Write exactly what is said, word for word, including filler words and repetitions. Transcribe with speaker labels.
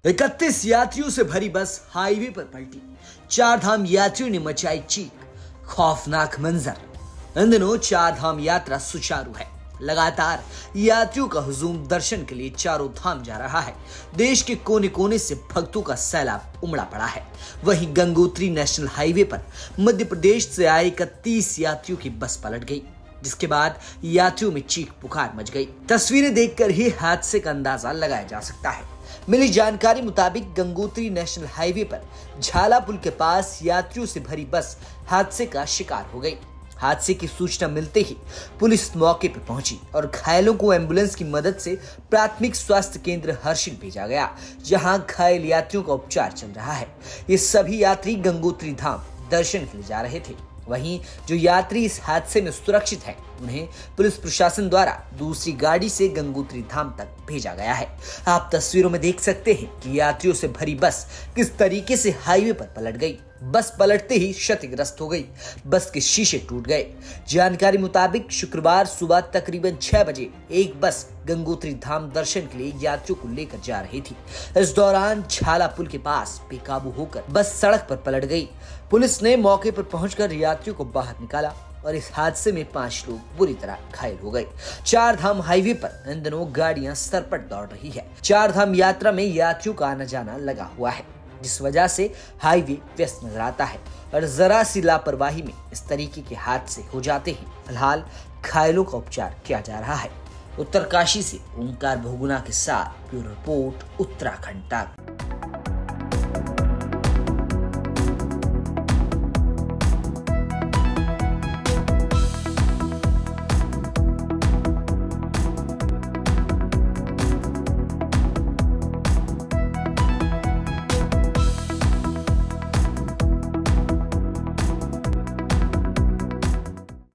Speaker 1: इकतीस यात्रियों से भरी बस हाईवे पर पलटी। चार धाम यात्रियों ने मचाई चीख। खौफनाक मंजर। इन दिनों चार धाम यात्रा सुचारू है। लगातार यात्रियों का हुजूम दर्शन के लिए चारों धाम जा रहा है। देश के कोने कोने से भक्तों का सैलाब उमड़ा पड़ा है। वहीं गंगोत्री नेशनल हाईवे पर मध्य प्रदेश से आए इकतीस यात्रियों की बस पलट गई, जिसके बाद यात्रियों में चीख पुकार मच गई। तस्वीरें देखकर ही हादसे का अंदाजा लगाया जा सकता है। मिली जानकारी मुताबिक गंगोत्री नेशनल हाईवे पर झाला पुल के पास यात्रियों से भरी बस हादसे का शिकार हो गई। हादसे की सूचना मिलते ही पुलिस मौके पर पहुंची और घायलों को एम्बुलेंस की मदद से प्राथमिक स्वास्थ्य केंद्र हर्षिल भेजा गया, जहां घायल यात्रियों का उपचार चल रहा है। ये सभी यात्री गंगोत्री धाम दर्शन के लिए जा रहे थे। वहीं जो यात्री इस हादसे में सुरक्षित हैं, उन्हें पुलिस प्रशासन द्वारा दूसरी गाड़ी से गंगोत्री धाम तक भेजा गया है। आप तस्वीरों में देख सकते हैं कि यात्रियों से भरी बस किस तरीके से हाईवे पर पलट गई। बस पलटते ही क्षतिग्रस्त हो गई। बस के शीशे टूट गए। जानकारी मुताबिक शुक्रवार सुबह तकरीबन छह बजे एक बस गंगोत्री धाम दर्शन के लिए यात्रियों को लेकर जा रही थी। इस दौरान झाला पुल के पास बेकाबू होकर बस सड़क पर पलट गई। पुलिस ने मौके पर पहुंचकर यात्रियों को बाहर निकाला और इस हादसे में पांच लोग बुरी तरह घायल हो गए। चार धाम हाईवे पर इन दिनों गाड़ियां सरपट दौड़ रही है। चार धाम यात्रा में यात्रियों का आना जाना लगा हुआ है, जिस वजह से हाईवे व्यस्त नजर आता है और जरा सी लापरवाही में इस तरीके के हादसे हो जाते हैं। फिलहाल घायलों का उपचार किया जा रहा है। उत्तरकाशी से ओंकार भोगुना के साथ ब्यूरो रिपोर्ट उत्तराखंड तक।